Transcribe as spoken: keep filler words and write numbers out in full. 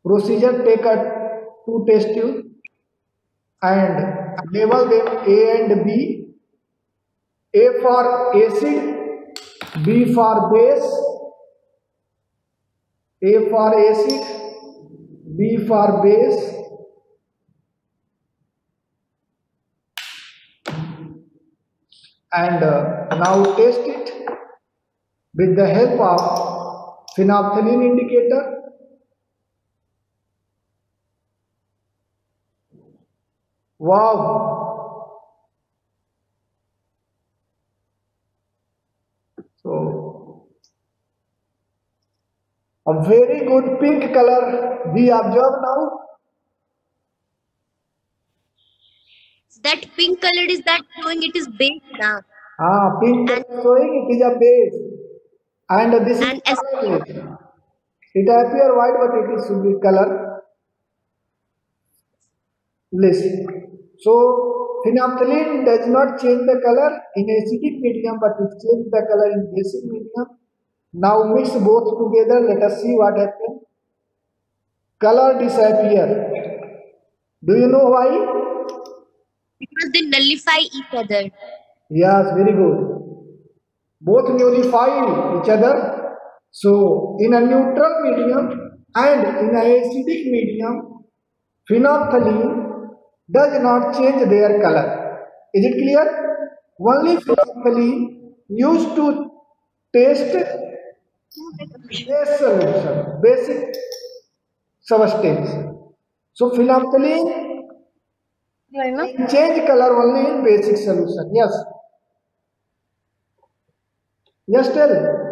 Procedure: take a two test tube and label them A and B. A for acid, B for base. A for acid, B for base. And uh, now test it with the help of phenolphthalein indicator. Wow! So, a very good pink color we observe now. That pink color is that showing it is base now. Ah, pink And color showing it is a base. And this is and as colorless. It appear white, but it is should be colorless. So phenolphthalein does not change the color in acidic medium, but it changes the color in basic medium. Now mix both together. Let us see what happens. Color disappear. Do you know why? because they nullify each other. Yes, very good. Both nullify each other. So in a neutral medium and in an acidic medium, phenolphthalein does not change their color. Is it clear? Only phenolphthalein used to taste base solution, basic substance. So phenolphthalein can change color only in basic solution. Yes. Yes, tell.